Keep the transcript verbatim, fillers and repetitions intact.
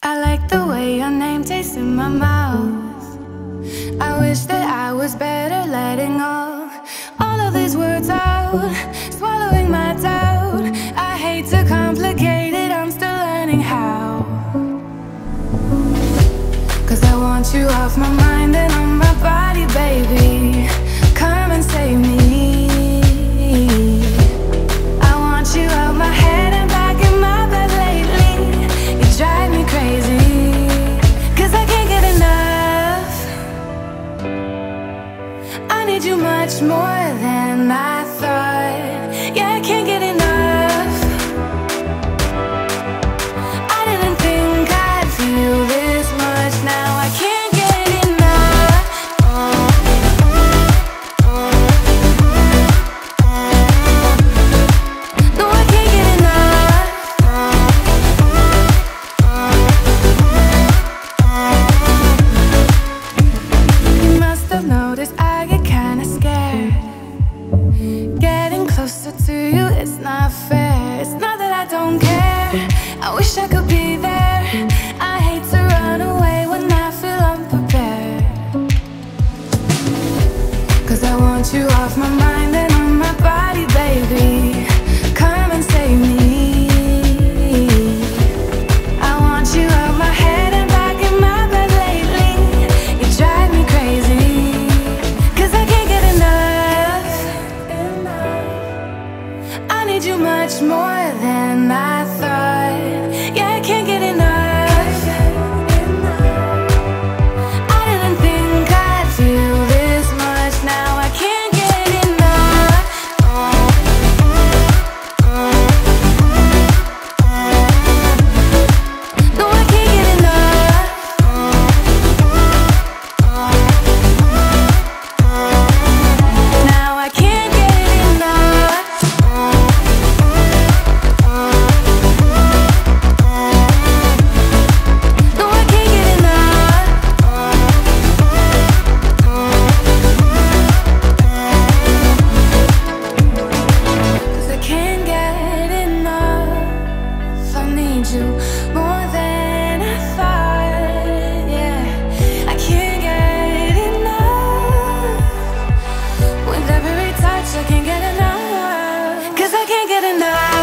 I like the way your name tastes in my mouth. I wish that I was better letting all all of these words out, swallowing my doubt. I hate to complicate it, I'm still learning how. Cause I want you off my mind and on my body, baby. Come and save me. I want you out my head and back in my bed lately. You drive me crazy, cause I can't get enough. I need you much more than I thought. Yeah, I can't get enough. I didn't think I'd feel this much. Now I can't get enough. No, I can't get enough. You must have noticed I get kinda scared. Getting closer to you, it's not fair. It's not that I don't care, I wish I could be there. I hate to run away when I feel unprepared. Cause I want you off my mind and on my body, baby. Come and save me. I want you out my head and back in my bed lately. You drive me crazy, cause I can't get enough. I need you much more than I thought. Yeah, I can't get enough. I didn't think I'd feel this much. Now I can't get enough. No, I can't get enough. Now I can't get enough. No, I can't get enough. Cause I can't get enough. I need you more than I thought. Yeah, I can't get enough. With every touch, I can't get enough. Cause I can't get enough.